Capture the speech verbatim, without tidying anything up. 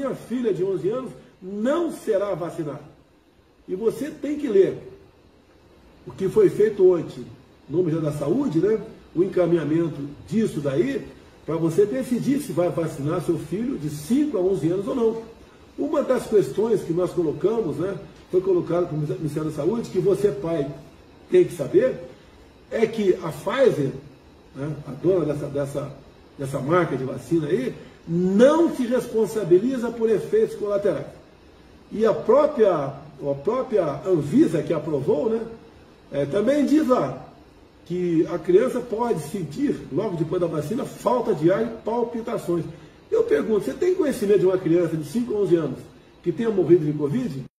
minha filha de onze anos não será vacinada. E você tem que ler o que foi feito ontem no Ministério da Saúde, né? O encaminhamento disso daí, para você decidir se vai vacinar seu filho de cinco a onze anos ou não. Uma das questões que nós colocamos, né, foi colocado para o Ministério da Saúde, que você, pai, tem que saber, é que a Pfizer, né, a dona dessa, dessa, dessa marca de vacina aí, não se responsabiliza por efeitos colaterais. E a própria, a própria Anvisa, que aprovou, né, é, também diz lá que a criança pode sentir, logo depois da vacina, falta de ar e palpitações. Eu pergunto, você tem conhecimento de uma criança de cinco a onze anos que tenha morrido de Covid?